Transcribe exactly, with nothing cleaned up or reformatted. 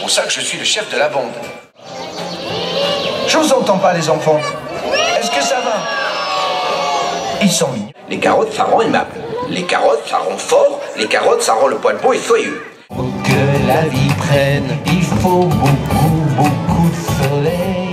pour ça que je suis le chef de la bande. Je vous entends pas, les enfants. Est-ce que ça va? Ils sont mignons. Les carottes, ça rend aimable. Les carottes, ça rend fort. Les carottes, ça rend le poil beau et soyeux. Pour que la vie prenne, il faut beaucoup, beaucoup de soleil.